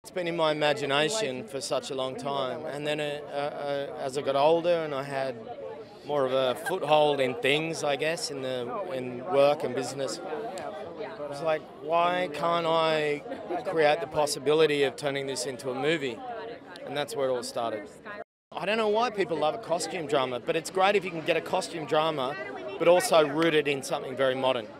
It's been in my imagination for such a long time, and then as I got older and I had more of a foothold in things, I guess, in work and business, I was like, why can't I create the possibility of turning this into a movie? And that's where it all started. I don't know why people love a costume drama, but it's great if you can get a costume drama but also rooted in something very modern.